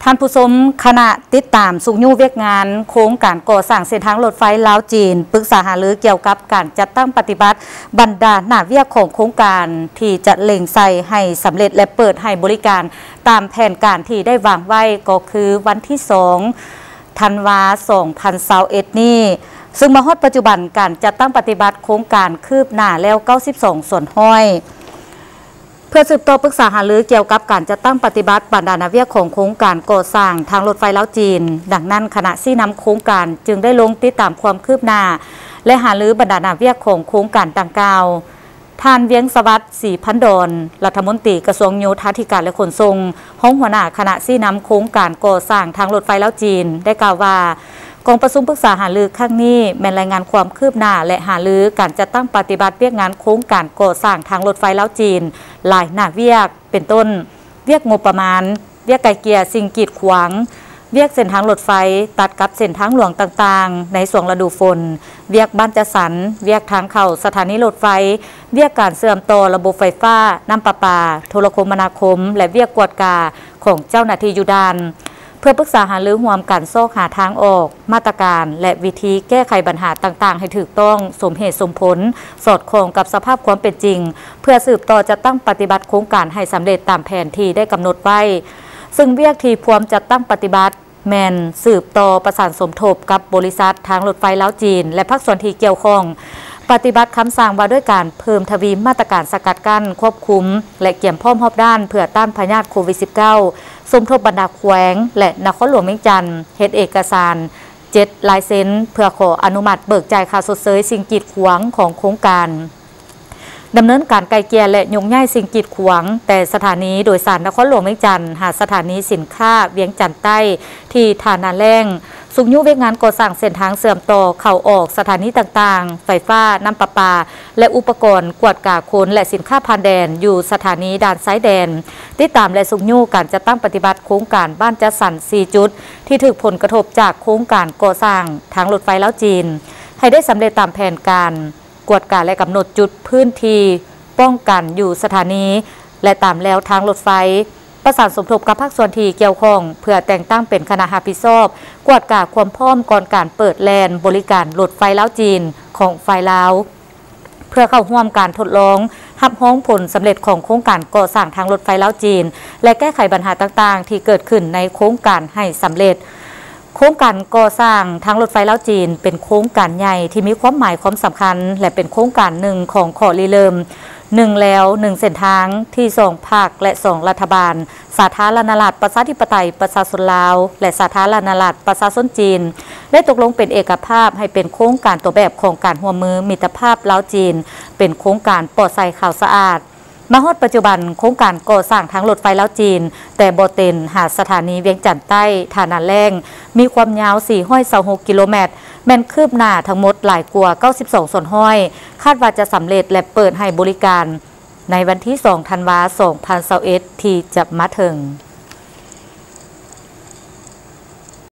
ท่านผู้ชมคณะติดตามสุขยุ่เวียกงานโครงการก่อสร้างเส้นทางรถไฟลาวจีนปรึกษาหารือเกี่ยวกับการจัดตั้งปฏิบัติบรรดาหน้าเวียกของโครงการที่จะเล็งใส่ให้สำเร็จและเปิดให้บริการตามแผนการที่ได้วางไว้ก็คือวันที่2 ธันวาคม 2021 นี้ซึ่งมาฮอดปัจจุบันการจัดตั้งปฏิบัติโครงการคืบหน้าแล้ว92ส่วนห้อยเพื่อสืบต่อปรึกษาหารือเกี่ยวกับการจัดตั้งปฏิบัติบรรดานาเวียของโครงการก่อสร้างทางรถไฟลาวจีนดังนั้นคณะที่นำโครงการจึงได้ลงติดตามความคืบหน้าและหารือบรรดานาเวียของโครงการดังกล่าวท่านเวียงสวัสดิ์ศรีพันดอนรัฐมนตรีกระทรวงโยธาธิการและขนส่งห้องหัวหน้าคณะที่นำโครงการก่อสร้างทางรถไฟลาวจีนได้กล่าวว่ากองประชุมปรึกษาหารือครั้งนี้แม่นรายงานความคืบหน้าและหารือการจัดตั้งปฏิบัติเวียกงานโครงการก่อสร้างทางรถไฟลาวจีนหลายหน้าเวียกเป็นต้นเวียกงบประมาณเวียกไกลเกลี่ยสิ่งกีดขวางเวียกเส้นทางรถไฟตัดกับเส้นทางหลวงต่างๆในช่วงฤดูฝนเวียกบ้านจัดสรรเวียกทางเข้าสถานีรถไฟเวียกการเสื่อมต่อระบบไฟฟ้าน้ำประปาโทรคมนาคมและเวียกกวดกาของเจ้าหน้าที่อยู่ด้านเพื่อปรึกษาหารือร่วมกันโซกหาทางออกมาตรการและวิธีแก้ไขปัญหาต่างๆให้ถูกต้องสมเหตุสมผลสอดคล้องกับสภาพความเป็นจริงเพื่อสืบต่อจะตั้งปฏิบัติโครงการให้สำเร็จตามแผนที่ได้กำหนดไว้ซึ่งเวียกที่พวมจะตั้งปฏิบัติแมนสืบต่อประสานสมทบกับบริษัททางรถไฟลาวจีนและภาคส่วนที่เกี่ยวข้องปฏิบัติคำสั่งว่าด้วยการเพิ่มทวีมาตรการสกัดกั้นควบคุมและเกี่ยมพร้อมรอบด้านเพื่อต้านพยาธิโควิด -19 สมทบบรรดาแขวงและนครหลวงเวียงจันทร์เฮ็ดเอกสาร7ลายเซ็นเพื่อขออนุมัติเบิกจ่ายค่าชดเชยสิ่งกีดขวางของโครงการดำเนินการไกลเกลี่ยและยกย้ายสิ่งกีดขวางแต่สถานีโดยสารนครหลวงเวียงจันทร์หาสถานีสินค้าเวียงจันทร์ใต้ที่ฐานาแรงสุขยุ่เวียกงานก่อสร้างเส้นทางเสื่อมต่อเข้าออกสถานีต่างๆไฟฟ้าน้ำประปาและอุปกรณ์กวดกาคนและสินค้าผ่านแดนอยู่สถานีด่านซ้ายแดนติดตามและสุขยุ่การจะตั้งปฏิบัติโครงการบ้านจัดสรร4จุดที่ถูกผลกระทบจากโครงการก่อสร้างทางรถไฟลาวจีนให้ได้สำเร็จตามแผนการกวดกาและกำหนดจุดพื้นที่ป้องกันอยู่สถานีและตามแล้วทางรถไฟประสานสมทบกับภาคส่วนที่เกี่ยวข้องเพื่อแต่งตั้งเป็นคณะรับผิดชอบกวดกาความพร้อมก่อนการเปิดแลนบริการรถไฟลาวจีนของฝ่ายลาวเพื่อเข้าร่วมการทดลองรับรองผลสำเร็จของโครงการก่อสร้างทางรถไฟลาวจีนและแก้ไขปัญหาต่างๆที่เกิดขึ้นในโครงการให้สำเร็จโครงการก่อสร้างทางรถไฟลาวจีนเป็นโครงการใหญ่ที่มีความหมายความสำคัญและเป็นโครงการหนึ่งของขอริเริ่ม1แล้ว1เส้นทางที่2ภาคและ2รัฐบาลสาธารณรัฐประชาธิปไตยประชาชนลาวและสาธารณรัฐประชาชนจีนได้ตกลงเป็นเอกภาพให้เป็นโครงการตัวแบบของการร่วมมือมิตรภาพลาวจีนเป็นโครงการปลอดภัยข่าวสะอาดมาฮอดปัจจุบันโครงการก่อสร้างทางรถไฟลาวจีนแต่บ่เต็นหาสถานีเวียงจันทร์ใต้ฐานาแรงมีความยาว426กิโลเมตรแม่นคืบหน้าทั้งหมดหลายกว่า92ส่วนห้อยคาดว่าจะสำเร็จและเปิดให้บริการในวันที่2 ธันวาคม 2021ที่จะมาถึง